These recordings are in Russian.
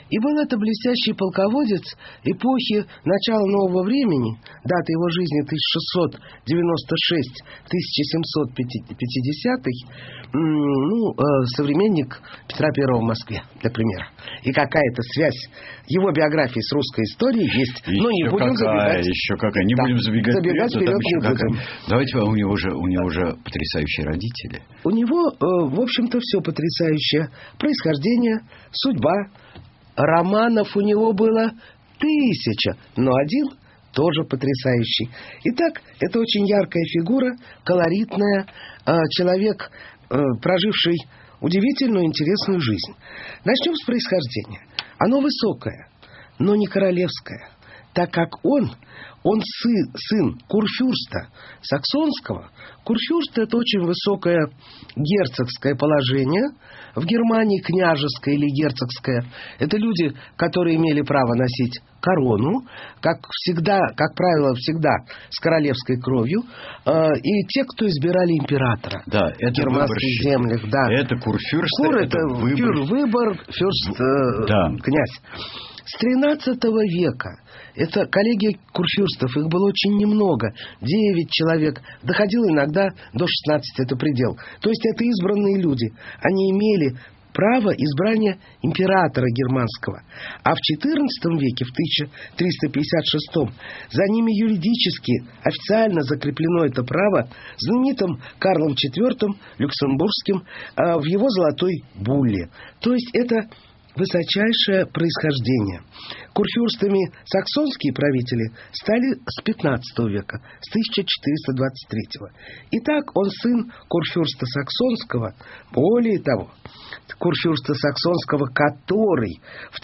И был это блестящий полководец эпохи начала нового времени, дата его жизни 1696-1750, современник Петра I в Москве, например. И какая-то связь его биографии с русской историей есть. Но не будем забегать. Еще какая. Не будем забегать вперед не будем. Давайте, у него же потрясающие родители. У него, в общем-то, все потрясающее. Происхождение, судьба. Романов у него было 1000, но один тоже потрясающий. Итак, это очень яркая фигура, колоритная, человек, проживший удивительную, интересную жизнь. Начнем с происхождения. Оно высокое, но не королевское, так как он сын курфюрста саксонского. Курфюрст – это очень высокое герцогское положение. В Германии княжеское или герцогское. Это люди, которые имели право носить корону, как правило, всегда с королевской кровью. И те, кто избирали императора. Да, это в германских землях. Да. Это курфюрст. Кур – это выбор, фюрст князь. С XIII века это коллегия курфюрстов, их было очень немного, 9 человек, доходило иногда до 16, это предел. То есть это избранные люди, они имели право избрания императора германского. А в XIV веке, в 1356, за ними юридически, официально закреплено это право знаменитым Карлом IV Люксембургским в его золотой булле. То есть это высочайшее происхождение. Курфюрстами саксонские правители стали с XV века, с 1423. Итак, он сын курфюрста саксонского, более того, курфюрста саксонского, который в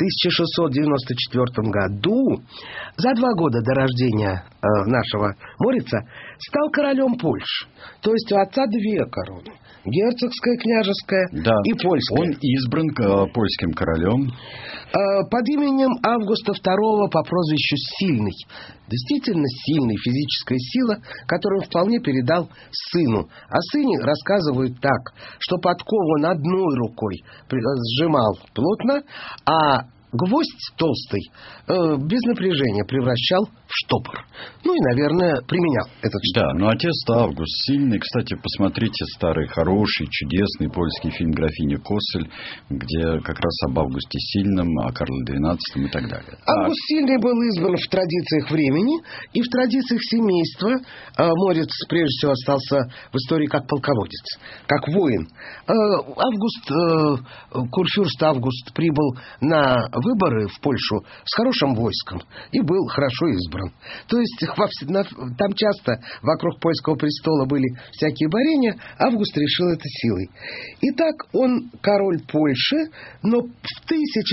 1694 году, за 2 года до рождения нашего Морица, стал королем Польши. То есть у отца 2 короны. Герцогская, княжеская и польская. Он избран польским королем. Под именем Августа II по прозвищу Сильный. Действительно сильный, физическая сила, которую он вполне передал сыну. О сыне рассказывают так, что подкову он одной рукой сжимал плотно, а гвоздь толстый без напряжения превращал в штопор. Ну и, наверное, применял этот штопор. Да, но отец-то Август Сильный. Кстати, посмотрите старый, хороший, чудесный польский фильм «Графиня Коссель», где как раз об Августе Сильном, о Карле XII и так далее. Август Сильный был избран в традициях времени и в традициях семейства. Морец, прежде всего, остался в истории как полководец, как воин. Курфюрст Август прибыл на выборы в Польшу с хорошим войском и был хорошо избран. То есть там часто вокруг польского престола были всякие борения. Август решил это силой. Итак, он король Польши, но в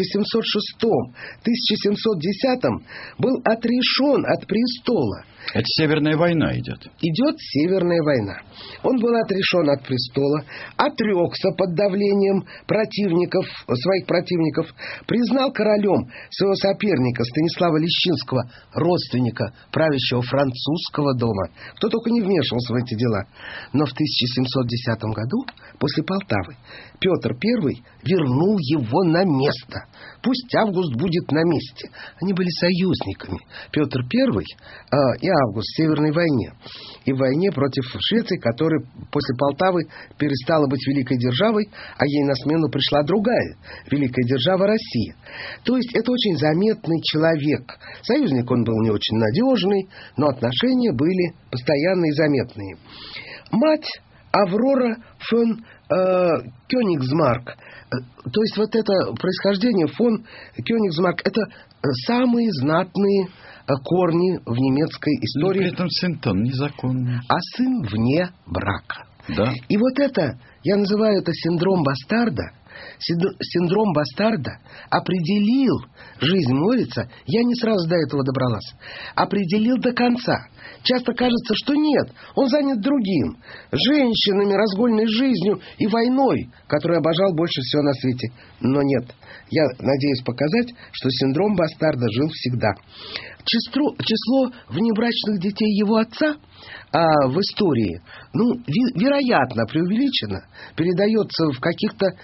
1706-1710 был отрешен от престола. Это Северная война идет. Идет Северная война. Он был отрешен от престола, отрекся под давлением своих противников, признал королем своего соперника Станислава Лещинского, родственника правящего французского дома. Кто только не вмешивался в эти дела. Но в 1710 году, после Полтавы, Петр I вернул его на место. Пусть Август будет на месте. Они были союзниками. Петр I и Август в Северной войне. И в войне против Швеции, которая после Полтавы перестала быть великой державой, а ей на смену пришла другая великая держава Россия. То есть это очень заметный человек. Союзник он был не очень надежный, но отношения были постоянные и заметные. Мать Аврора фон Кёнигсмарк. То есть вот это происхождение фон Кёнигсмарк, это самые знатные корни в немецкой истории. Но при этом сын-то незаконный. А сын вне брака. Да. И вот это, я называю это синдром бастарда. Синдром бастарда определил жизнь Морица, я не сразу до этого добралась, определил до конца. Часто кажется, что нет, он занят другим, женщинами, разгульной жизнью и войной, которую обожал больше всего на свете. Но нет, я надеюсь показать, что синдром бастарда жил всегда. Число внебрачных детей его отца в истории, вероятно, преувеличено, передается в каких-то немыслимых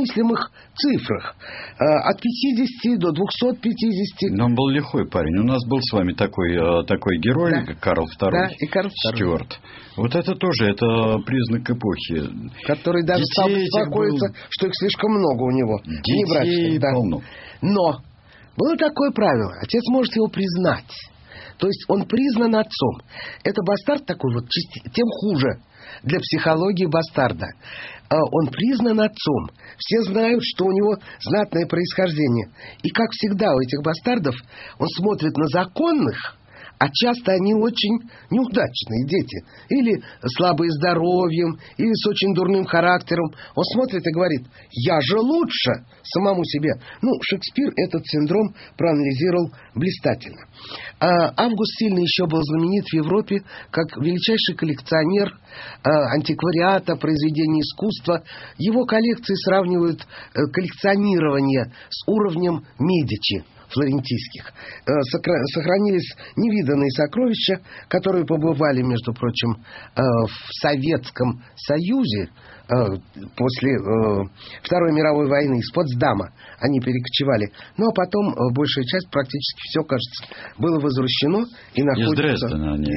немыслимых цифрах. От 50 до 250. Но он был лихой парень. У нас был с вами такой герой, да. Карл II. Да, и Карл II. Стюарт. Вот это тоже, это признак эпохи. Который даже стал беспокоиться, что их слишком много у него. Детей полно. Но было такое правило. Отец может его признать. То есть он признан отцом. Это бастард такой вот, тем хуже для психологии бастарда. Он признан отцом. Все знают, что у него знатное происхождение. И, как всегда, у этих бастардов он смотрит на законных, а часто они очень неудачные дети. Или слабые здоровьем, или с очень дурным характером. Он смотрит и говорит: «Я же лучше самому себе». Шекспир этот синдром проанализировал блистательно. Август Сильный еще был знаменит в Европе как величайший коллекционер антиквариата, произведений искусства. Его коллекции сравнивают коллекционирование с уровнем Медичи флорентийских. Сохранились невиданные сокровища, которые побывали, между прочим, в Советском Союзе после Второй мировой войны, из Потсдама они перекочевали. А потом большая часть, практически все, кажется, было возвращено и находится... Из Дрездена они.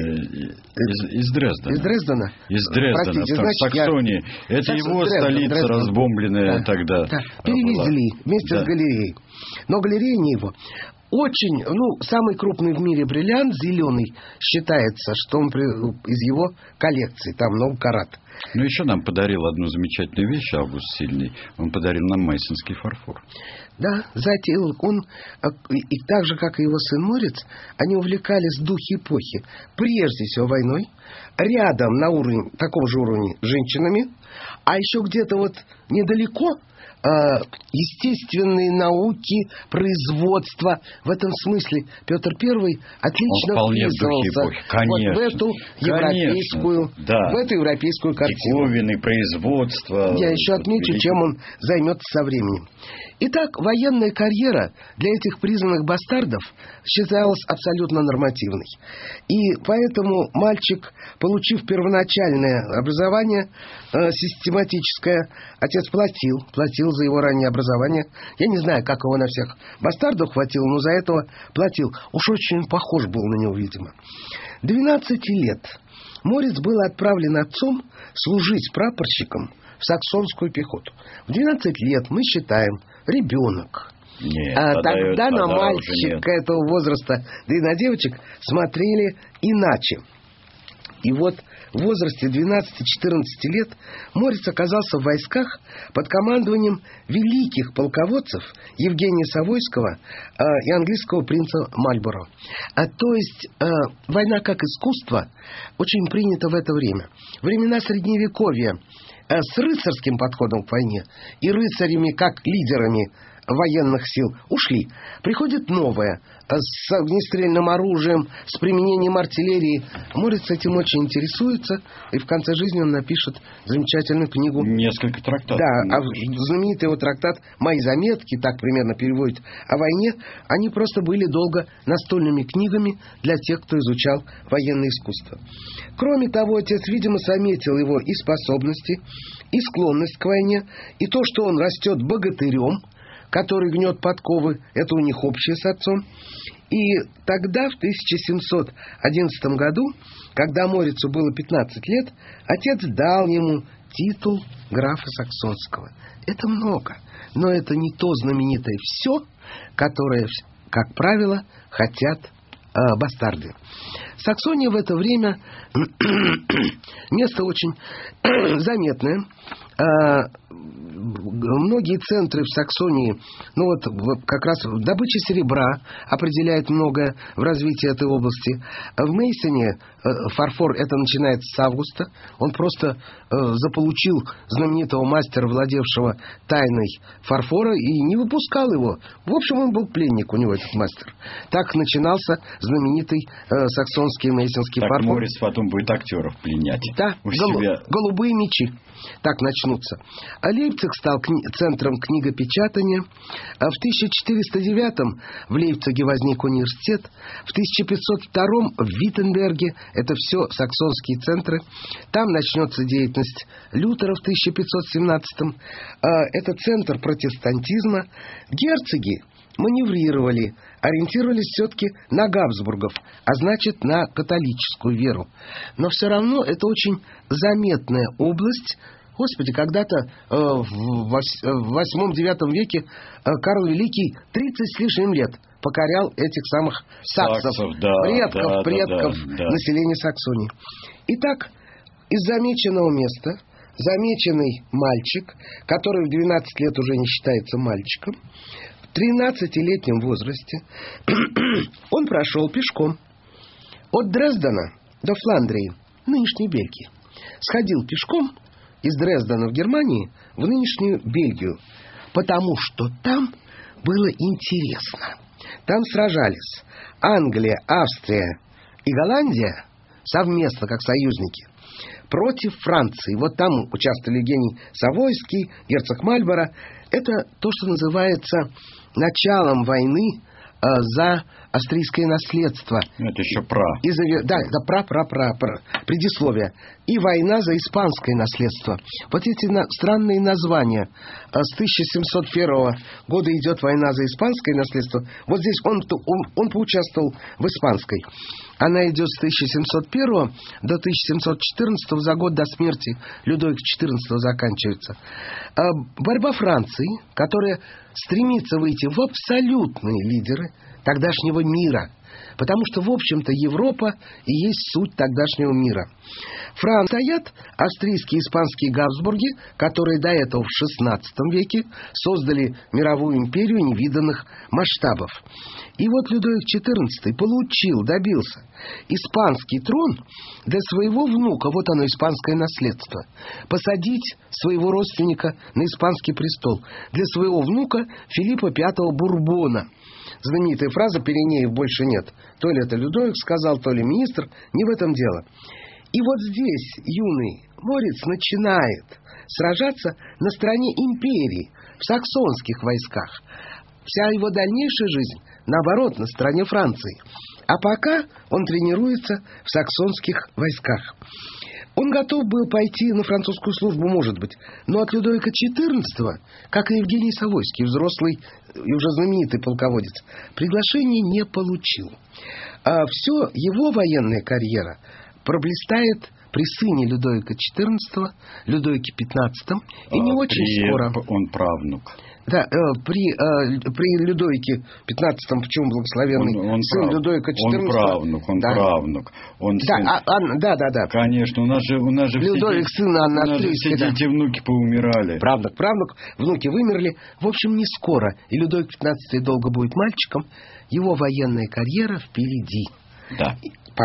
Из Дрездена. Из Дрездена? Из Дрездена, в Саксонии. Это его столица, разбомбленная тогда. Да. Перевезли вместе с галереей. Но галерея не его. Очень, самый крупный в мире бриллиант, зеленый, считается, что он из его коллекции, там много карат. Еще нам подарил одну замечательную вещь Август Сильный. Он подарил нам майсонский фарфор. Да, затеял он, и так же, как и его сын Морец, они увлекались духи эпохи. Прежде всего войной, рядом на уровне, такого же уровня женщинами, а еще где-то вот недалеко естественные науки, производство. В этом смысле Петр I отлично вписывался в эту европейскую, в эту европейскую картину. Диковины, производство. Я еще отмечу, чем он займется со временем. Итак, военная карьера для этих признанных бастардов считалась абсолютно нормативной. И поэтому мальчик, получив первоначальное образование систематическое, отец платил за его раннее образование. Я не знаю, как его на всех бастардов хватило, но за этого платил. Уж очень похож был на него, видимо. 12 лет Морец был отправлен отцом служить прапорщиком в саксонскую пехоту. В 12 лет, мы считаем, ребенок. Нет, тогда на мальчика этого возраста, да и на девочек смотрели иначе. И вот в возрасте 12-14 лет Морец оказался в войсках под командованием великих полководцев Евгения Савойского и английского принца Мальборо. То есть война как искусство очень принята в это время. Времена Средневековья с рыцарским подходом к войне и рыцарями как лидерами военных сил ушли. Приходит новое, с огнестрельным оружием, с применением артиллерии. Морец этим очень интересуется, и в конце жизни он напишет замечательную книгу. Несколько трактатов. Да, знаменитый его трактат «Мои заметки», так примерно переводит, о войне. Они просто были долго настольными книгами для тех, кто изучал военное искусство. Кроме того, отец, видимо, заметил его и способности, и склонность к войне, и то, что он растет богатырем, который гнет подковы, это у них общее с отцом. И тогда, в 1711 году, когда Морицу было 15 лет, отец дал ему титул графа Саксонского. Это много, но это не то знаменитое «все», которое, как правило, хотят бастарды. Саксония в это время место очень заметное. Многие центры в Саксонии, как раз добыча серебра определяет многое в развитии этой области. В Мейсоне фарфор это начинается с августа. Он просто заполучил знаменитого мастера, владевшего тайной фарфора, и не выпускал его. В общем, он был пленник у него, этот мастер. Так начинался знаменитый саксонский мейсонский фарфор. Морец потом будет актеров пленять. Да, голубые мечи. Так начнут начнутся. А Лейпциг стал центром книгопечатания. В 1409 в Лейпциге возник университет. В 1502 в Виттенберге, это все саксонские центры. Там начнется деятельность Лютера в 1517. Это центр протестантизма. Герцоги маневрировали, ориентировались все-таки на Габсбургов, а значит, на католическую веру. Но все равно это очень заметная область. Господи, когда-то в 8-9 веке Карл Великий 30 с лишним лет покорял этих самых саксов, предков населения Саксонии. Итак, из замеченного места замеченный мальчик, который в 12 лет уже не считается мальчиком, в 13-летнем возрасте он прошел пешком от Дрездена до Фландрии, нынешней Бельгии. Сходил пешком из Дрездена в Германии в нынешнюю Бельгию, потому что там было интересно. Там сражались Англия, Австрия и Голландия совместно, как союзники, против Франции. Вот там участвовали Евгений Савойский, герцог Мальборо. Это то, что называется началом войны за австрийское наследство. Это еще про. Да, предисловие. И война за испанское наследство. Вот эти странные названия. С 1701 года идет война за испанское наследство. Вот здесь он поучаствовал в испанской. Она идет с 1701 до 1714, за год до смерти Людовика XIV заканчивается. Борьба Франции, которая стремится выйти в абсолютные лидеры тогдашнего мира. Потому что, в общем-то, Европа и есть суть тогдашнего мира. Франция стоят австрийские и испанские Габсбурги, которые до этого в XVI веке создали мировую империю невиданных масштабов. И вот Людовик XIV добился испанский трон для своего внука, вот оно, испанское наследство, посадить своего родственника на испанский престол, для своего внука Филиппа V Бурбона. Знаменитая фраза «Пиренеев больше нет». То ли это Людовик сказал, то ли министр, не в этом дело. И вот здесь юный Морец начинает сражаться на стороне империи, в саксонских войсках. Вся его дальнейшая жизнь, наоборот, на стороне Франции. А пока он тренируется в саксонских войсках. Он готов был пойти на французскую службу, может быть, но от Людовика XIV, как и Евгений Савойский, взрослый и уже знаменитый полководец, приглашение не получил. А все его военная карьера проблистает при сыне Людовика XIV, Людовике XV, и не очень скоро. Он правнук. Да, при Людовике XV, в чем благословенный он сын Людовика XIV. Он правнук. Да. Конечно, у нас же Людовик, сын Анны Австрийской. Все внуки поумирали. Правнук, внуки вымерли. В общем, не скоро. И Людовик XV долго будет мальчиком. Его военная карьера впереди. Да.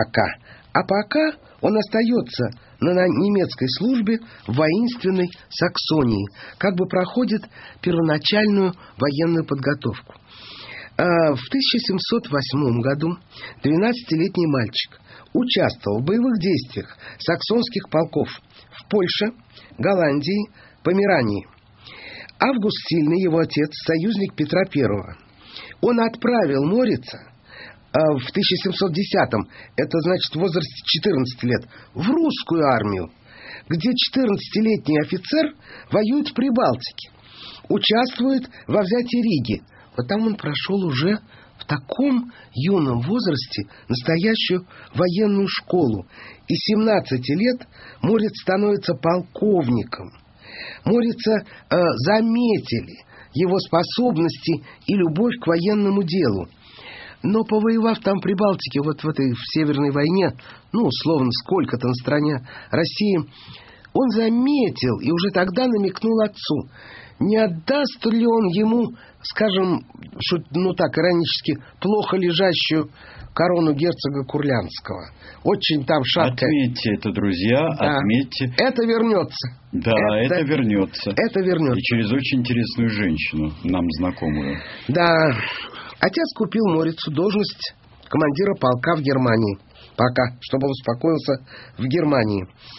Пока он остается на немецкой службе в воинственной Саксонии, как бы проходит первоначальную военную подготовку. В 1708 году 12-летний мальчик участвовал в боевых действиях саксонских полков в Польше, Голландии, Померании. Август Сильный, его отец, союзник Петра I. Он отправил Морица в 1710-м, это значит в возрасте 14 лет, в русскую армию, где 14-летний офицер воюет в Прибалтике, участвует во взятии Риги. Вот там он прошел уже в таком юном возрасте настоящую военную школу. И 17 лет Морец становится полковником. Морица заметили его способности и любовь к военному делу. Но повоевав там при Балтике, вот в этой в Северной войне, условно, сколько-то на стороне России, он заметил и уже тогда намекнул отцу, не отдаст ли он ему, скажем, так иронически, плохо лежащую корону герцога Курлянского. Очень там шаткая. Отметьте это, друзья, да. Отметьте. Это вернется. Да, это вернется. Это вернется. И через очень интересную женщину, нам знакомую. Да. Отец купил Морицу должность командира полка в Германии. Пока, чтобы он успокоился в Германии.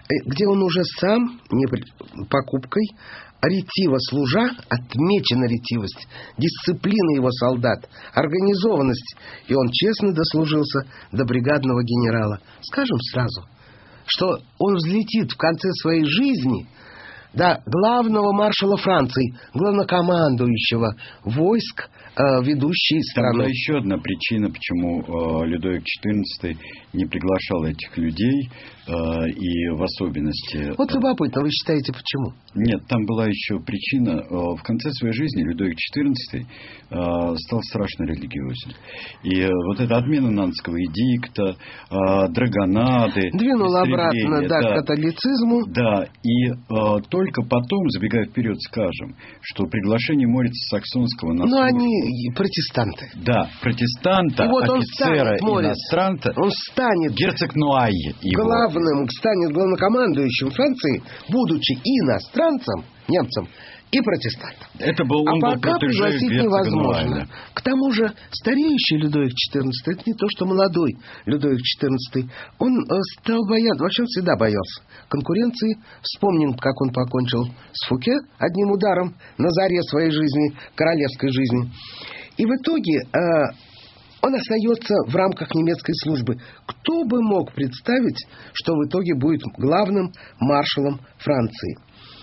где он уже сам, не покупкой, ретиво служа, отмечена ретивость, дисциплина его солдат, организованность, и он честно дослужился до бригадного генерала. Скажем сразу, что он взлетит в конце своей жизни до главного маршала Франции, главнокомандующего войск, ведущей страны. Там была еще одна причина, почему Людовик XIV не приглашал этих людей, и в особенности... Вот любопытно, вы считаете, почему? Нет, там была еще причина. В конце своей жизни Людовик XIV стал страшно религиозен. И вот эта отмена Нанского эдикта, драгонады... Двинул обратно, к католицизму. Да, и только потом, забегая вперед, скажем, что приглашение Морица Саксонского на службу... они протестанты. Да, протестанта, и вот офицера, он иностранца. Он станет... Герцог Нуай его. Станет главнокомандующим Франции, будучи и иностранцем, немцем, и протестантом. Это был он пока пригласить невозможно. Нуайна. К тому же стареющий Людовик XIV, это не то, что молодой Людовик XIV. Он стал бояться, вообще он всегда боялся конкуренции. Вспомним, как он покончил с Фуке одним ударом на заре своей жизни, королевской жизни. И в итоге... он остается в рамках немецкой службы. Кто бы мог представить, что в итоге будет главным маршалом Франции?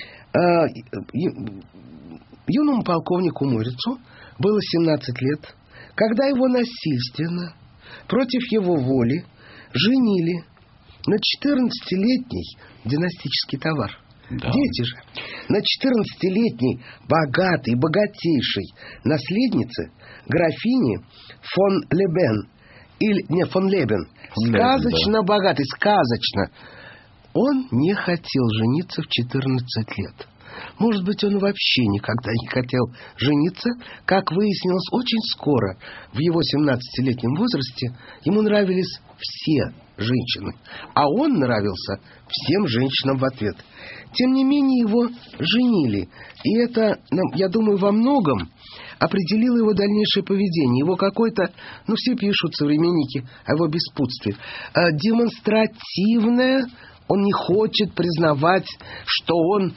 Юному полковнику Морицу было 17 лет, когда его насильственно, против его воли, женили на 14-летний династический товар. Да. Дети же. На 14-летней богатой, богатейшей наследнице графини фон Лебен, или фон Лебен, сказочно да. Богатой, сказочно. Он не хотел жениться в 14 лет. Может быть, он вообще никогда не хотел жениться. Как выяснилось, очень скоро, в его 17-летнем возрасте, ему нравились все женщины. А он нравился всем женщинам в ответ. Тем не менее, его женили. И это, я думаю, во многом определило его дальнейшее поведение. Его какой-то, все пишут современники о его беспутстве, демонстративное. Он не хочет признавать, что он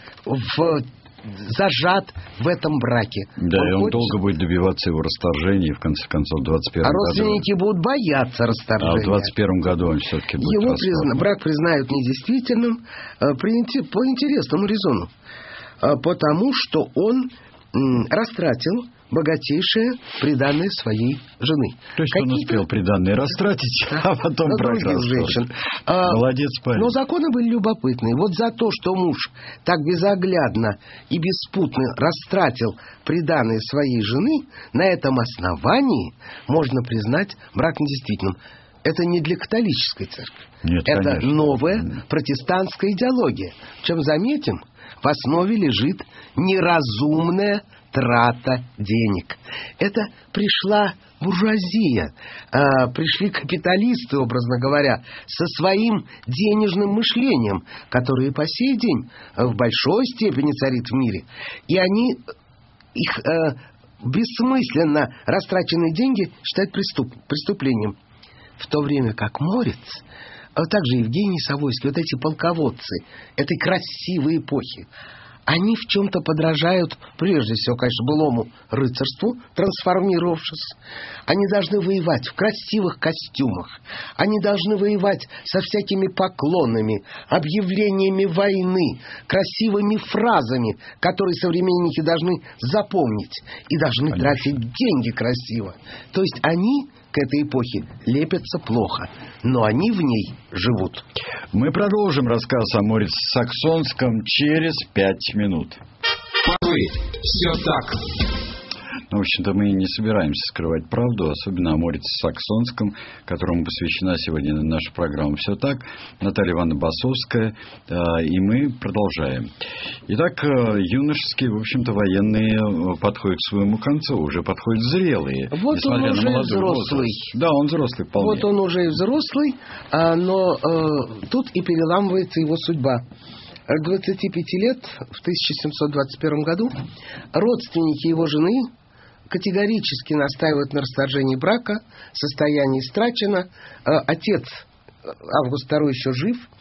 зажат в этом браке. Да, и он долго будет добиваться его расторжения, и в конце концов в 21 году... родственники будут бояться расторжения. А в 21 году он все-таки будет его брак признают недействительным по интересному резону. Потому что он растратил богатейшее приданое своей жены. То есть он успел приданое растратить, а потом брак расторгнуть. Молодец парень. Но законы были любопытные. Вот за то, что муж так безоглядно и беспутно растратил приданое своей жены, на этом основании можно признать брак недействительным. Это не для католической церкви. Нет, это конечно. Новая протестантская идеология. Чем заметим, в основе лежит неразумная трата денег. Это пришла буржуазия, пришли капиталисты, образно говоря, со своим денежным мышлением, которое по сей день в большой степени царит в мире. И они их бессмысленно растраченные деньги считают преступлением. В то время как Морец, а также Евгений Савойский, вот эти полководцы этой красивой эпохи, они в чем-то подражают, прежде всего, конечно, былому рыцарству, трансформировавшись. Они должны воевать в красивых костюмах. Они должны воевать со всякими поклонами, объявлениями войны, красивыми фразами, которые современники должны запомнить и должны тратить деньги красиво. То есть они к этой эпохе лепятся плохо, но они в ней живут. Мы продолжим рассказ о Морице Саксонском через 5 минут. Все так. В общем-то, мы не собираемся скрывать правду, особенно о Морице Саксонском, которому посвящена сегодня наша программа «Все так». Наталья Ивановна Басовская, и мы продолжаем. Итак, юношеские, в общем-то, военные подходят к своему концу, уже подходят зрелые. Вот он уже взрослый. Да, он взрослый вполне. Вот он уже взрослый, но тут и переламывается его судьба. К 25 лет, в 1721 году, родственники его жены категорически настаивают на расторжении брака, состояние истрачено, отец Август II еще жив,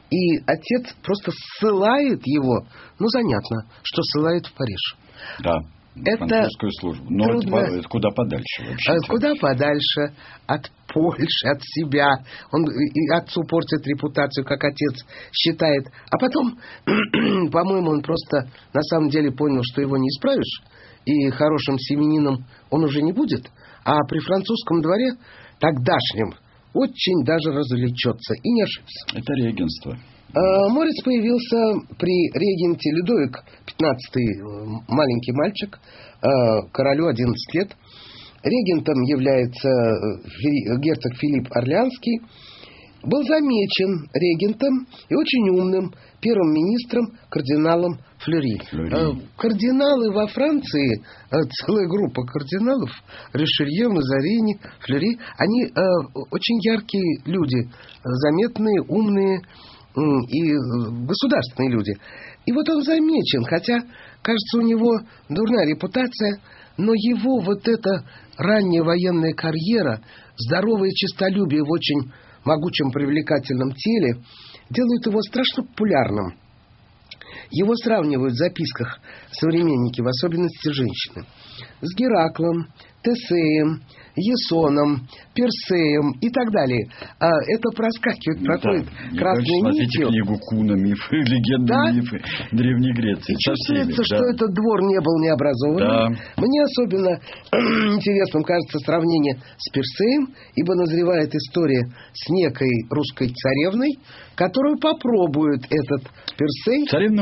И отец просто ссылает его, занятно, что ссылает в Париж. Да. Это французскую службу. Но трудно... это куда подальше вообще. Куда подальше от Польши, от себя. Он и отцу портит репутацию, как отец считает. А потом, по-моему, он просто на самом деле понял, что его не исправишь. И хорошим семенином он уже не будет. А при французском дворе, тогдашнем, очень даже развлечется. И не ошибся. Это регенство. Морец появился при регенте Людовик XV, маленький мальчик, королю 11 лет. Регентом является герцог Филипп Орлеанский. Был замечен регентом и очень умным первым министром кардиналом Флюри. Кардиналы во Франции, целая группа кардиналов, Ришелье, Мазарини, Флюри, они очень яркие люди, заметные, умные и государственные люди. И вот он замечен, хотя, кажется, у него дурная репутация, но его вот эта ранняя военная карьера, здоровое честолюбие в очень могучем привлекательном теле делают его страшно популярным. Его сравнивают в записках современники, в особенности женщины, с Гераклом, Тесеем, Ясоном, Персеем и так далее. Это проскакивает, проходит красной нитью. Смотрите книгу Куна, мифы, легенды, мифы Древней Греции. И чувствуется, что этот двор не был необразованным. Да. Мне особенно интересным кажется сравнение с Персеем, ибо назревает история с некой русской царевной, которую попробует этот Персей. Царевна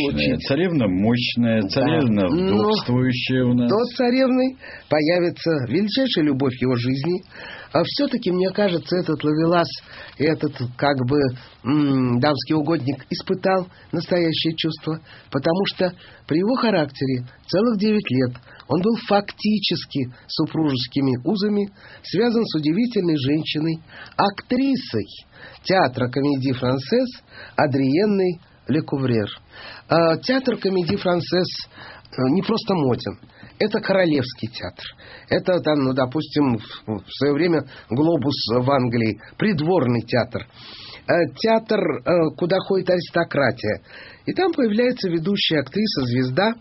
мощная, царевна вдовствующая у нас. До царевны появится величайшая любовь его жизни. А все-таки, мне кажется, этот ловелас, этот как бы дамский угодник испытал настоящее чувство, потому что при его характере целых 9 лет он был фактически супружескими узами связан с удивительной женщиной, актрисой театра Комедии-Франсез Адриенной Лекуврер. Театр Комедии-Франсез не просто моден. Это королевский театр. Это, там, допустим, в свое время Глобус в Англии, придворный театр. Театр, куда ходит аристократия. И там появляется ведущая актриса, звезда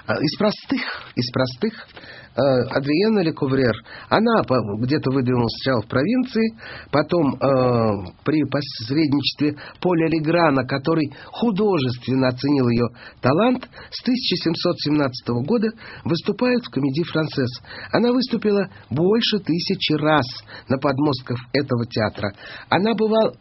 из простых, Адриена Лекуврер. Она где-то выдвинулась сначала в провинции, потом при посредничестве Поля Леграна, который художественно оценил ее талант, с 1717 года выступает в Комедии-Франсез. Она выступила больше 1000 раз на подмостках этого театра. Она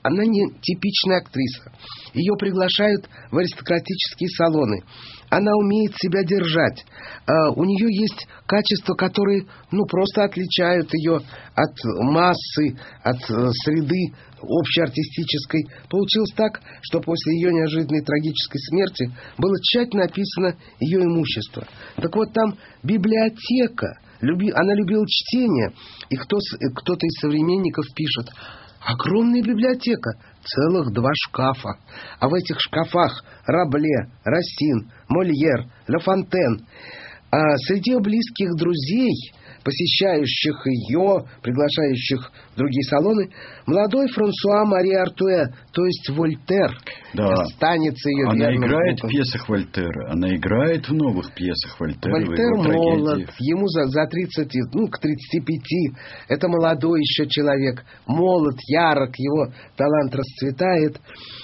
не типичная актриса. Ее приглашают в аристократические салоны. Она умеет себя держать. У нее есть качества, которые просто отличают ее от массы, от среды общеартистической. Получилось так, что после ее неожиданной трагической смерти было тщательно описано ее имущество. Так вот, там библиотека. Она любила чтение. И кто-то из современников пишет: огромная библиотека, целых 2 шкафа. А в этих шкафах Рабле, Рассин, Мольер, Ля Фонтен. А среди ее близких друзей, посещающих ее, приглашающих в другие салоны, молодой Франсуа Мари Артуэ, то есть Вольтер, останется ее верным. Она играет в пьесах Вольтера, она играет в новых пьесах Вольтера. Вольтер молод, ему за 30, к 35. Это молодой еще человек, молод, ярок, его талант расцветает.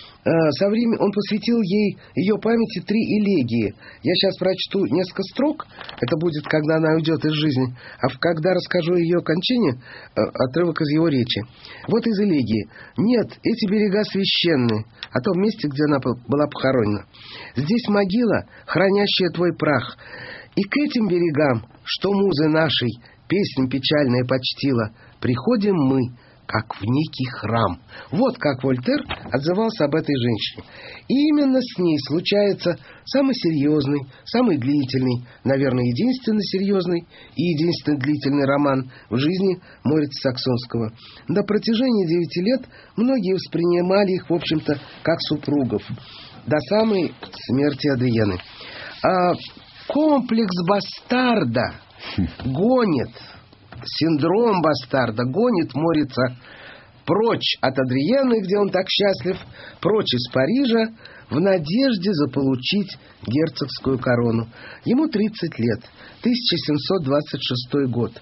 Со временем он посвятил ее памяти 3 элегии. Я сейчас прочту несколько строк, это будет, когда она уйдет из жизни, а когда расскажу ее кончине, отрывок из его речи. Вот из элегии. «Нет, эти берега священны, о том месте, где она была похоронена. Здесь могила, хранящая твой прах. И к этим берегам, что музы нашей песнь печальная почтила, приходим мы, как в некий храм». Вот как Вольтер отзывался об этой женщине. И именно с ней случается самый серьезный, самый длительный, наверное, единственно серьезный и единственно длительный роман в жизни Морица Саксонского. На протяжении 9 лет многие воспринимали их, в общем-то, как супругов, до самой смерти Адриены. Комплекс бастарда гонит, синдром бастарда гонит Морица прочь от Адриены, где он так счастлив, прочь из Парижа, в надежде заполучить герцогскую корону. Ему 30 лет, 1726 год.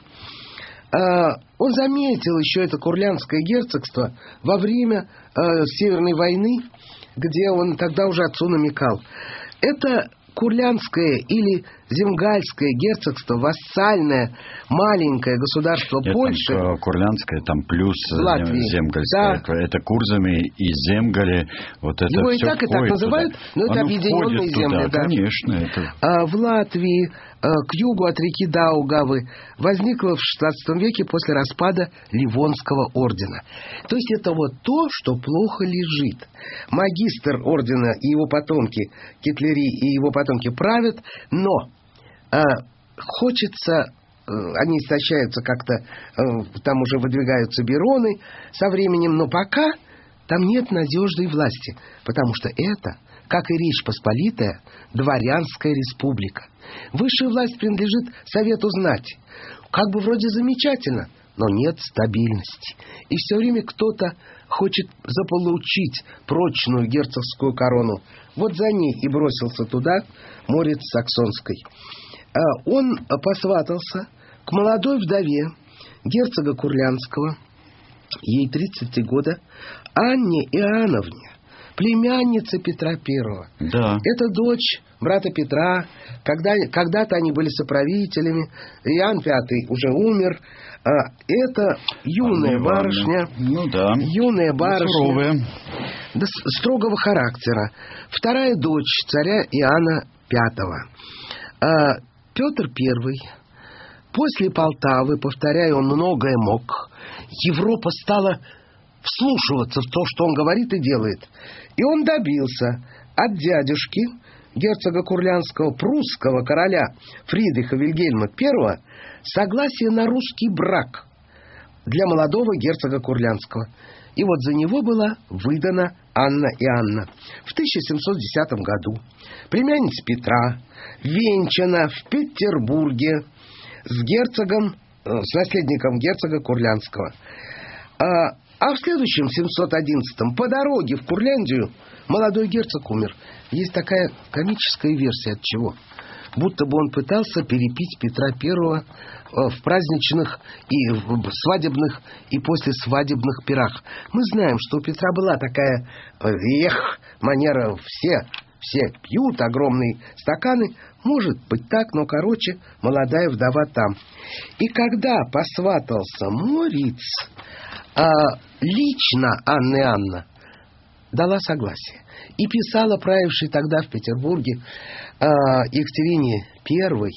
Он заметил еще это Курляндское герцогство во время Северной войны, где он тогда уже отцу намекал. Это Курляндское или Земгальское герцогство, вассальное маленькое государство Польши. Курляндское, там плюс Да. Земгальское. Это Курзами и Земгали. Вот это его все и так называют, но это объединенные земли. Да. Конечно. Это... В Латвии, к югу от реки Даугавы, возникло в XVI веке после распада Ливонского ордена. То есть это вот то, что плохо лежит. Магистр ордена и его потомки, Кетлери и его потомки правят, но хочется... Они истощаются как-то, там уже выдвигаются бароны со временем, но пока там нет надежной власти, потому что это, как и Речь Посполитая, дворянская республика. Высшая власть принадлежит Совету знати. Как бы вроде замечательно, но нет стабильности. И все время кто-то хочет заполучить прочную герцогскую корону. Вот за ней и бросился туда Морец Саксонской. Он посватался к молодой вдове герцога Курлянского, ей 33 года, Анне Иоанновне, племяннице Петра I. Да. Это дочь брата Петра. Когда-то они были соправителями. Иоанн V уже умер. Это юная барышня. Ну да. Юная барышня. Суровая. Да, строгого характера. Вторая дочь царя Иоанна V. Петр I. После Полтавы, повторяю, он многое мог. Европа стала вслушиваться в то, что он говорит и делает. И он добился от дядюшки, герцога Курлянского, прусского короля Фридриха Вильгельма I, согласия на русский брак для молодого герцога Курлянского. И вот за него была выдана Анна Иоанна в 1710 году. Племянница Петра, венчана в Петербурге с герцогом, с наследником герцога Курлянского. А в следующем, 711-м, по дороге в Курляндию молодой герцог умер. Есть такая комическая версия, от чего. Будто бы он пытался перепить Петра I в праздничных и в свадебных и послесвадебных пирах. Мы знаем, что у Петра была такая, манера, все пьют, огромные стаканы. Может быть так, но, короче, молодая вдова там. И когда посватался Морец, лично Анна Иоанна дала согласие. И писала правившей тогда в Петербурге Екатерине I,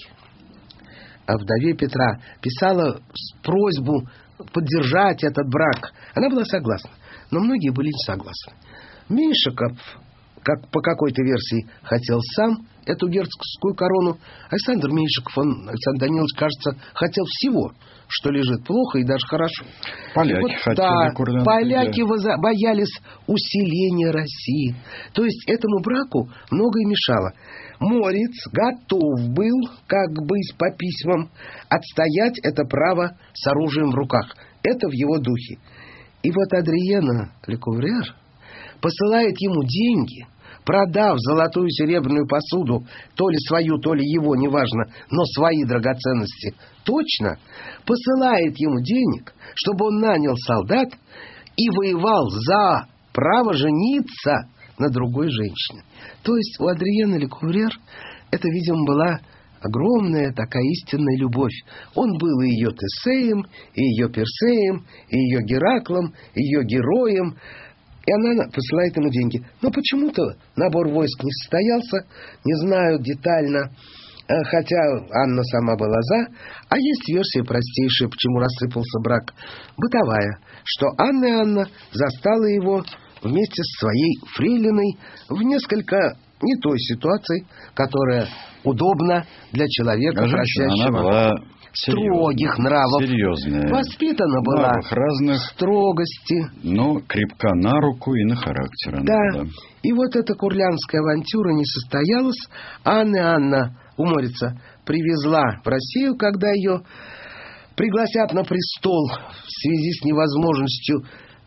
вдове Петра, писала просьбу поддержать этот брак. Она была согласна, но многие были не согласны. Меньшиков, как по какой-то версии, хотел сам эту герцогскую корону. Александр Меньшиков, Александр Данилович, кажется, хотел всего, что лежит плохо и даже хорошо. Поляки хотели. Поляки боялись усиления России. То есть этому браку многое мешало. Морец готов был, как бы по письмам, отстоять это право с оружием в руках. Это в его духе. И вот Адриена Лекуврер посылает ему деньги, продав золотую и серебряную посуду, то ли свою, то ли его, неважно, но свои драгоценности, точно, посылает ему денег, чтобы он нанял солдат и воевал за право жениться на другой женщине. То есть у Адриены Лекуврер это, видимо, была огромная такая истинная любовь. Он был и ее Тесеем, и ее Персеем, и ее Гераклом, и ее героем. И она посылает ему деньги. Но почему-то набор войск не состоялся, не знаю детально, хотя Анна сама была за. А есть версия простейшая, почему рассыпался брак. Бытовая, что Анна Иоанна застала его вместе с своей фрейлиной в несколько не той ситуации, которая удобна для человека, просящего. Она была строгих нравов. Серьезная. Воспитана была разных строгости. Но крепка на руку и на характер. Да. И вот эта курлянская авантюра не состоялась. Анна Иоанна у Морица привезла в Россию, когда ее пригласят на престол в связи с невозможностью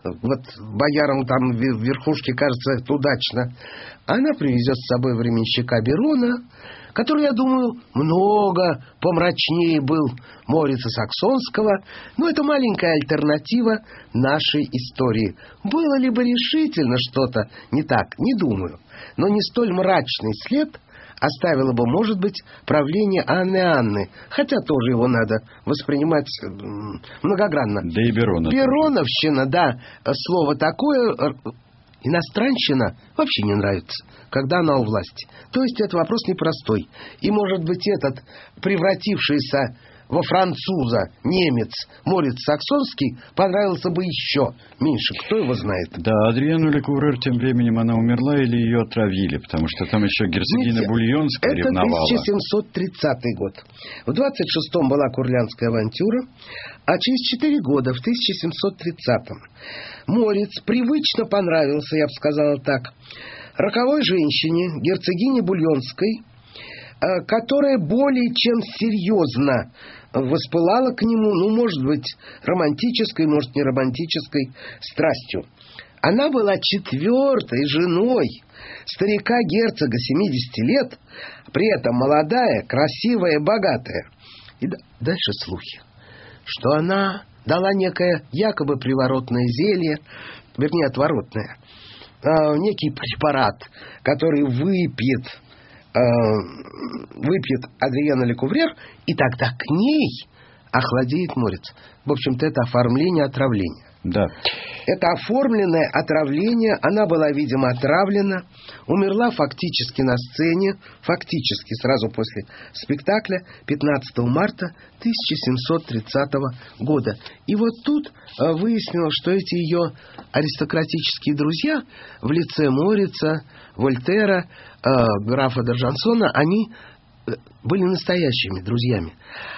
вот боярам там в верхушке кажется это удачно, она привезет с собой временщика Берона, который, я думаю, много помрачнее был Морица Саксонского, но это маленькая альтернатива нашей истории. Было ли бы решительно что-то не так, не думаю, но не столь мрачный след оставило бы, может быть, правление Анны, хотя тоже его надо воспринимать многогранно. Да и Берона. Бероновщина, да, слово такое... Иностранщина вообще не нравится, когда она у власти. То есть это вопрос непростой. И, может быть, этот превратившийся во француза немец Морец Саксонский понравился бы еще меньше. Кто его знает? Да, Адриану Лекуврер тем временем она умерла или ее отравили, потому что там еще герцогиня Бульонская ревновала. Это 1730 год. В 26-м была Курляндская авантюра, а через 4 года, в 1730-м, Морец привычно понравился, я бы сказала так, роковой женщине, герцогине Бульонской, которая более чем серьезно воспылала к нему, ну, может быть, романтической, может, не романтической страстью. Она была 4-й женой старика-герцога 70 лет, при этом молодая, красивая, богатая. И дальше слухи, что она дала некое якобы приворотное зелье, вернее, отворотное, некий препарат, который выпьет Адриана Лекуврер, и тогда к ней охладеет Морец. В общем-то, это оформление отравления. Да. Это оформленное отравление, она была, видимо, отравлена, умерла фактически на сцене, фактически сразу после спектакля 15 марта 1730 года. И вот тут выяснилось, что эти ее аристократические друзья в лице Морица, Вольтера, графа Д'Аржансона, они были настоящими друзьями.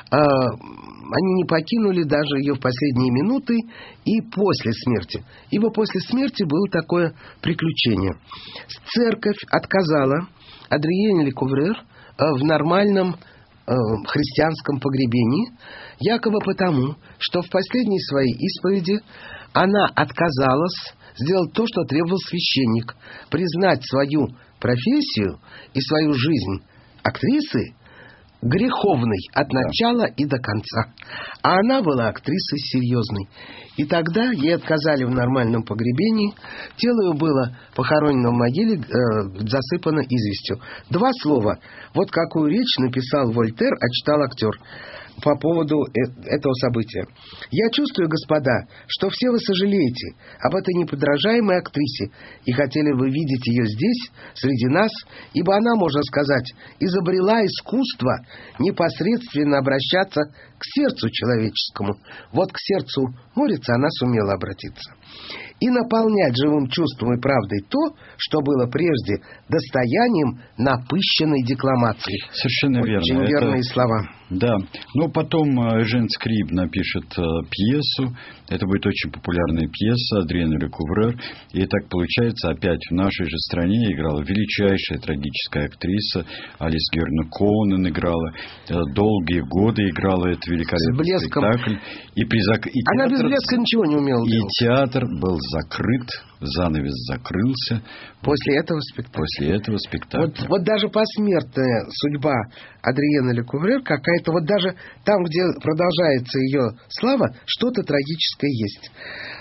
Они не покинули даже ее в последние минуты и после смерти. Ибо после смерти было такое приключение. Церковь отказала Адриене Лекуврер в нормальном христианском погребении, якобы потому, что в последней своей исповеди она отказалась сделать то, что требовал священник, признать свою профессию и свою жизнь актрисы греховной от начала и до конца. А она была актрисой серьезной. И тогда ей отказали в нормальном погребении. Тело ее было похоронено в могиле, засыпано известью. 2 слова. Вот какую речь написал Вольтер, а читал актер по поводу этого события. «Я чувствую, господа, что все вы сожалеете об этой неподражаемой актрисе и хотели бы видеть ее здесь, среди нас, ибо она, можно сказать, изобрела искусство непосредственно обращаться к сердцу человеческому. Вот к сердцу Морица она сумела обратиться. И наполнять живым чувством и правдой то, что было прежде достоянием напыщенной декламации». Совершенно верно. Очень верные слова. Да. Но потом Эжен Скриб напишет пьесу. Это будет очень популярная пьеса Адриена Лекуврер. И так получается, опять в нашей же стране играла величайшая трагическая актриса Алис Герна Коунен играла. Долгие годы играла этот великолепный спектакль. Она без блеска ничего не умела делать. И театр был закрыт, занавес закрылся. После этого спектакля. Вот даже посмертная судьба Адриены Лекуврер какая-то, вот даже там, где продолжается ее слава, что-то трагическое есть.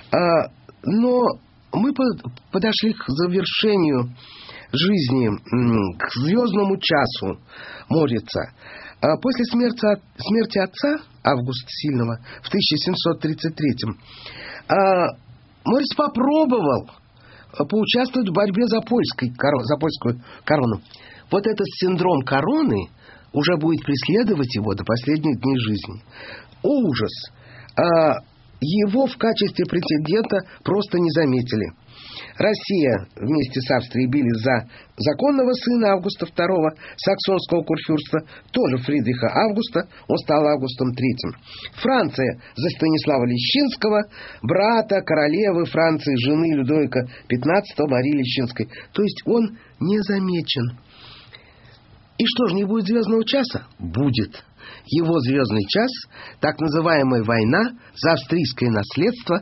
Но мы подошли к завершению жизни, к звездному часу Морица. После смерти отца, Августа Сильного, в 1733-м, Морец попробовал поучаствовать в борьбе за польскую корону. Вот этот синдром короны уже будет преследовать его до последних дней жизни. Ужас! Его в качестве претендента просто не заметили. Россия вместе с Австрией били за законного сына Августа II, саксонского курфюрста, тоже Фридриха Августа, он стал Августом III. Франция за Станислава Лещинского, брата королевы Франции, жены Людовика XV Марии Лещинской. То есть он не замечен. И что ж, не будет звездного часа? Будет. его звездный час, так называемая война за австрийское наследство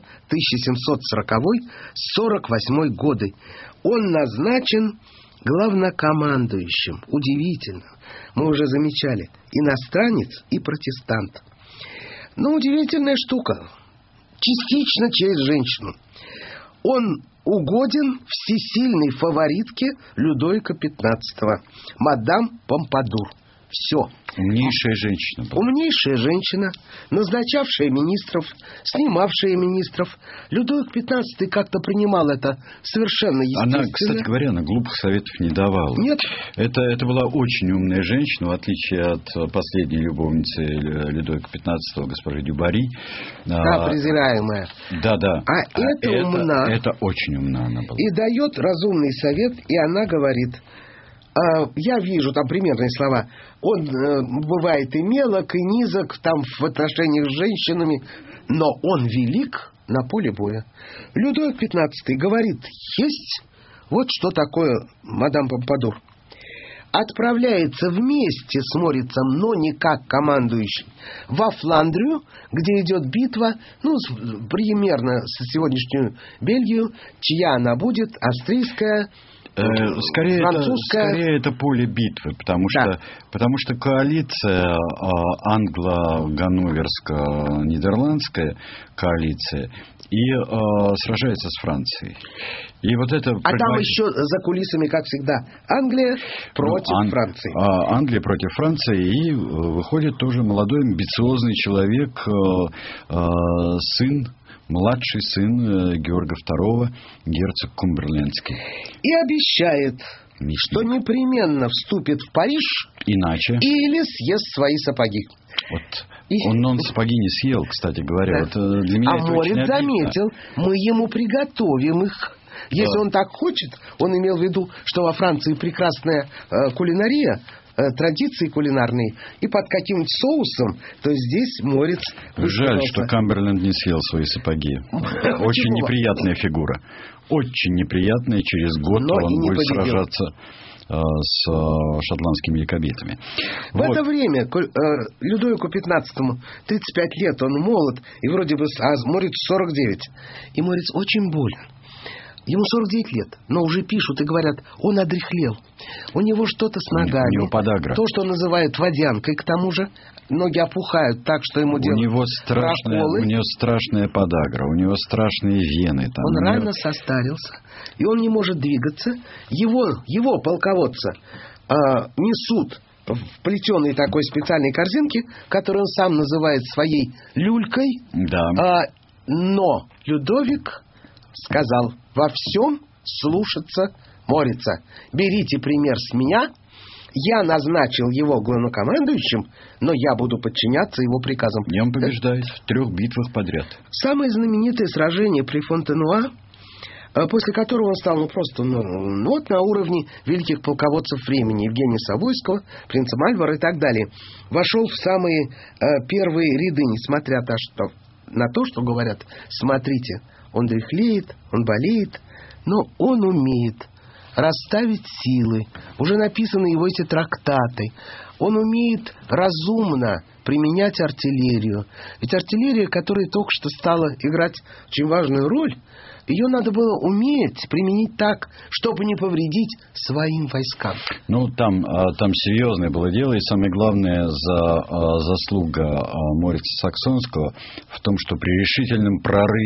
1740-48 годы. Он назначен главнокомандующим. Удивительно. Мы уже замечали. Иностранец и протестант. Но удивительная штука. Частично через женщину. Он угоден всесильной фаворитке Людовика XV, мадам Помпадур. Все. Умнейшая женщина была. Умнейшая женщина, назначавшая министров, снимавшая министров. Людовик XV как-то принимал это совершенно естественно. Она, кстати говоря, она глупых советов не давала. Нет. Это была очень умная женщина, в отличие от последней любовницы Людовика XV, госпожи Дюбари. Да, презираемая. Да. Это умна. Это очень умна она была. И дает разумный совет, и она говорит... Я вижу там примерные слова. Он бывает и мелок, и низок там в отношениях с женщинами, но он велик на поле боя. Людовик XV говорит, есть вот что такое мадам Помпадур. Отправляется вместе с Морицем, но не как командующий, во Фландрию, где идет битва, примерно с сегодняшнюю Бельгию, чья она будет, австрийская, Скорее это поле битвы, потому что коалиция англо-ганноверско-нидерландская коалиция и сражается с Францией. И вот это там еще за кулисами, как всегда, Англия против Франции. Англия против Франции, и выходит тоже молодой амбициозный человек, младший сын Георга II, герцог Кумберлендский. И обещает, что непременно вступит в Париж, иначе или съест свои сапоги. Он сапоги не съел, кстати говоря. Да. Вот для меня это Морец очень заметил, мы ему приготовим их. Если он так хочет, он имел в виду, что во Франции прекрасная кулинария, традиции кулинарные, и под каким-нибудь соусом, то здесь Морец... Жаль, что Камберленд не съел свои сапоги. Очень неприятная фигура. Очень неприятная. Через год он будет сражаться с шотландскими якобитами. В это время Людовику XV 35 лет, он молод, и вроде бы, Морец 49. И Морец очень болен. Ему 49 лет, но уже пишут и говорят, он одряхлел. У него что-то с ногами. У него подагра. То, что называют водянкой, к тому же. Ноги опухают так, что ему делают проколы. У него страшная подагра, у него страшные вены. Он рано состарился, и он не может двигаться. Его полководца несут в плетеной такой специальной корзинке, которую он сам называет своей люлькой. Да. Но Людовик сказал, во всем слушаться Морица. Берите пример с меня. Я назначил его главнокомандующим, но я буду подчиняться его приказам. И он побеждает в 3 битвах подряд. Самое знаменитое сражение при Фонтенуа, после которого он стал на уровне великих полководцев времени, Евгения Савойского, принца Мальвара и так далее, вошел в самые первые ряды, несмотря на то, что говорят, смотрите, он дряхлеет, он болеет, но он умеет расставить силы. Уже написаны его эти трактаты. Он умеет разумно применять артиллерию. Ведь артиллерия, которая только что стала играть очень важную роль, ее надо было уметь применить так, чтобы не повредить своим войскам. Там серьезное было дело, и самое главное заслуга Морица Саксонского в том, что при решительном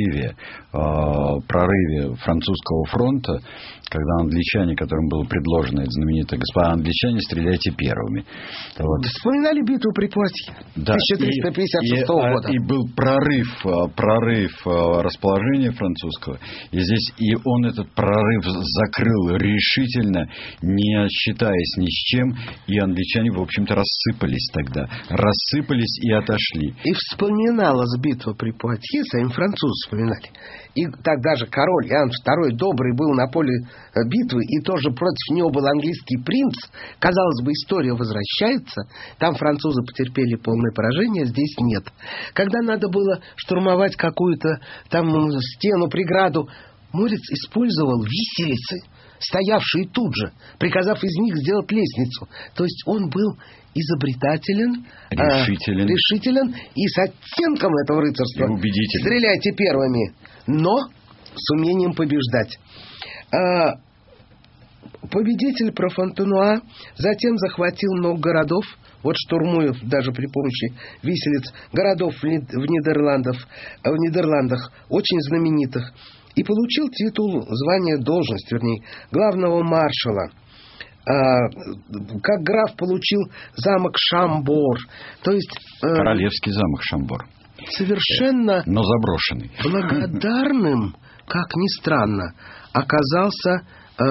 прорыве французского фронта, когда англичане, которым было предложено это знаменитое «Господа англичане, стреляйте первыми». Вспоминали битву при Пуатье 1356 года. И был прорыв расположения французского. И он этот прорыв закрыл решительно, не считаясь ни с чем. И англичане, в общем-то, рассыпались и отошли. И вспоминалась битва при Пуатье, сами французы вспоминали. И так даже король Иоанн II добрый был на поле битвы, и тоже против него был английский принц. Казалось бы, история возвращается. Там французы потерпели полное поражение, здесь нет. Когда надо было штурмовать какую-то там стену, преграду, Морец использовал виселицы. стоявшие тут же, приказав из них сделать лестницу. То есть он был изобретателен, решителен и с оттенком этого рыцарства. И убедителен. Стреляйте первыми, но с умением побеждать. Победитель Профонтенуа затем захватил много городов, вот штурмуя даже при помощи виселиц городов в Нидерландах, очень знаменитых, и получил титул, звание, должность, вернее, главного маршала. Как граф получил замок Шамбор, то есть... Королевский замок Шамбор. Совершенно... Но заброшенный. Благодарным, как ни странно, оказался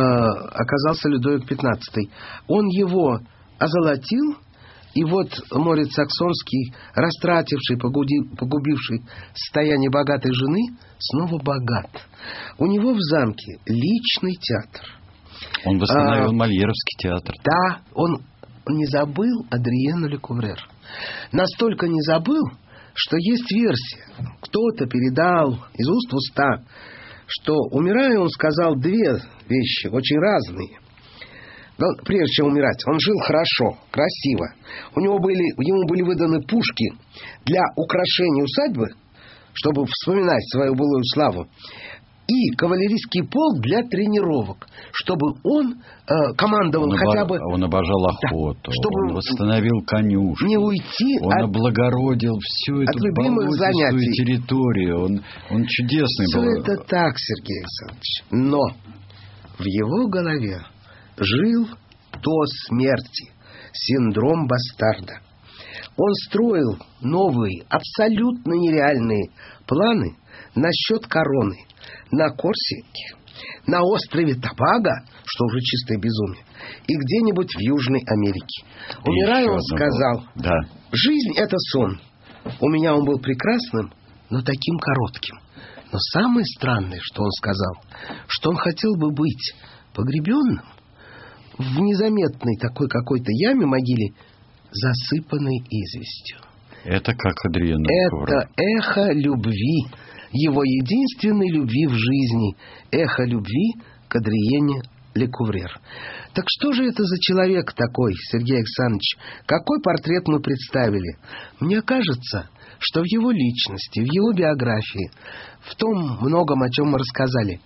Людовик XV. Он его озолотил, и вот Морец Саксонский, растративший, погубивший состояние богатой жены, снова богат. У него в замке личный театр. Он восстановил Мольеровский театр. Да, он не забыл Адриена Лекуврер. Настолько не забыл, что есть версия. Кто-то передал из уст в уста, что, умирая, он сказал две вещи, очень разные. Но прежде чем умирать, он жил хорошо, красиво. Ему были выданы пушки для украшения усадьбы, чтобы вспоминать свою былую славу, и кавалерийский полк для тренировок, чтобы он командовал хотя бы... Он обожал охоту, да, чтобы он восстановил конюшню. Не уйти он облагородил всю эту болотистую территорию. Он чудесный был. Все это так, Сергей Александрович. Но в его голове жил до смерти синдром бастарда. Он строил новые, абсолютно нереальные планы насчет короны на Корсике, на острове Тобаго, что уже чистое безумие, и где-нибудь в Южной Америке. Умирая, он сказал, да. Жизнь — это сон. У меня он был прекрасным, но таким коротким. Но самое странное, что он сказал, что он хотел бы быть погребенным в незаметной такой какой-то яме, могиле, засыпанной известью. Это как Адриен. Это эхо любви, его единственной любви в жизни, эхо любви к Адриене Лекуврер. Так что же это за человек такой, Сергей Александрович? Какой портрет мы представили? Мне кажется, что в его личности, в его биографии, в том многом, о чем мы рассказали,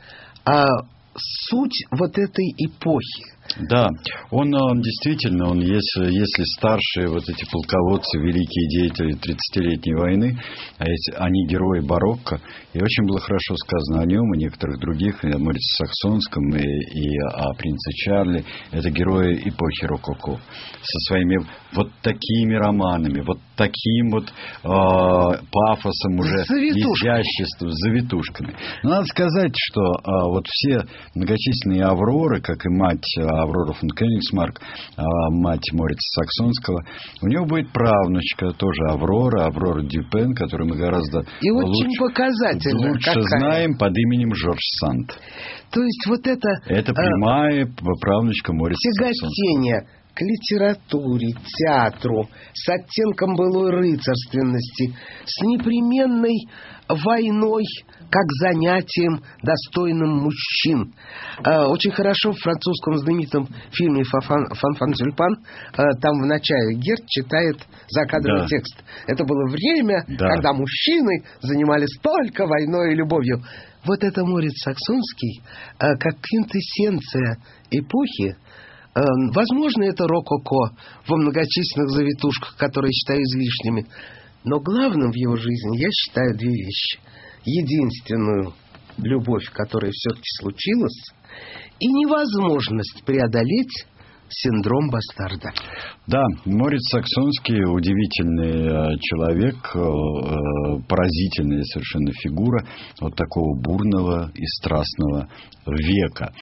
суть вот этой эпохи. Да, он действительно, если старшие вот эти полководцы, великие деятели 30-летней войны, они герои барокко, и очень было хорошо сказано о нем, и некоторых других, и о Морице Саксонском, и о принце Чарли, это герои эпохи рококо, со своими вот такими романами, вот таким вот пафосом уже, изяществом, завитушками. Но надо сказать, что вот все многочисленные Авроры, как и мать Аврора фон Кёнигсмарк, мать Морица Саксонского, у него будет правнучка, тоже Аврора Дюпен, которую мы гораздо лучше знаем под именем Жорж Санд. То есть вот это... Это прямая правнучка Морица Саксонского. Тяготение к литературе, театру, с оттенком былой рыцарственности, с непременной войной как занятием, достойным мужчин. Очень хорошо в французском знаменитом фильме «Фанфан Тюльпан» там в начале Герд читает закадровый текст. Это было время, когда мужчины занимались только войной и любовью. Вот это Морец Саксонский, как квинтэссенция эпохи. Возможно, это рококо во многочисленных завитушках, которые считаю излишними. Но главным в его жизни я считаю две вещи. Единственную любовь, которая все-таки случилась, и невозможность преодолеть синдром бастарда. Да, Морец Саксонский удивительный человек, поразительная совершенно фигура вот такого бурного и страстного века.